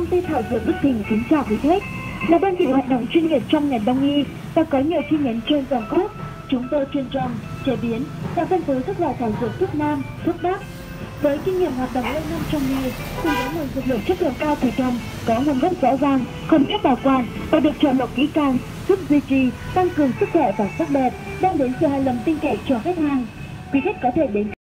ty thảo dược Đức Thịnh kính chào quý khách. Là đơn vị hoạt động chuyên nghiệp trong ngành đông y và có nhiều chi nhánh trên toàn quốc. Chúng tôi chuyên trồng, chế biến và phân phối các loại thảo dược thuốc nam, thuốc bắc. Với kinh nghiệm hoạt động lâu năm trong nghề, cùng với nguồn dược liệu chất lượng cao từ trồng, có nguồn gốc rõ ràng, không phép bảo quản và được chọn lọc kỹ càng, giúp duy trì, tăng cường sức khỏe và sắc đẹp, đem đến sự hài lòng tinh tế cho khách hàng. Quý khách có thể đến